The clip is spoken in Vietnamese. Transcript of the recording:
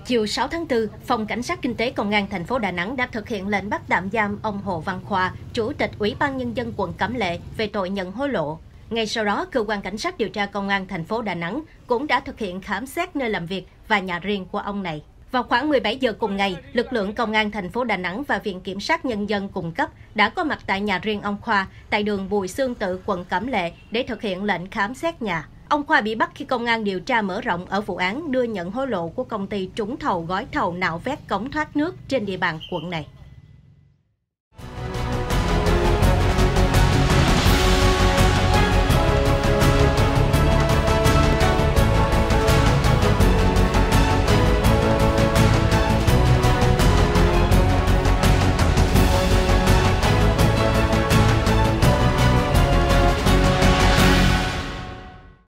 Chiều 6 tháng 4, Phòng Cảnh sát Kinh tế Công an thành phố Đà Nẵng đã thực hiện lệnh bắt tạm giam ông Hồ Văn Khoa, Chủ tịch Ủy ban Nhân dân quận Cẩm Lệ về tội nhận hối lộ. Ngay sau đó, Cơ quan Cảnh sát điều tra Công an thành phố Đà Nẵng cũng đã thực hiện khám xét nơi làm việc và nhà riêng của ông này. Vào khoảng 17 giờ cùng ngày, lực lượng Công an thành phố Đà Nẵng và Viện Kiểm sát Nhân dân cung cấp đã có mặt tại nhà riêng ông Khoa tại đường Bùi Xương Tự, quận Cẩm Lệ để thực hiện lệnh khám xét nhà. Ông Khoa bị bắt khi công an điều tra mở rộng ở vụ án đưa nhận hối lộ của công ty trúng thầu gói thầu nạo vét cống thoát nước trên địa bàn quận này.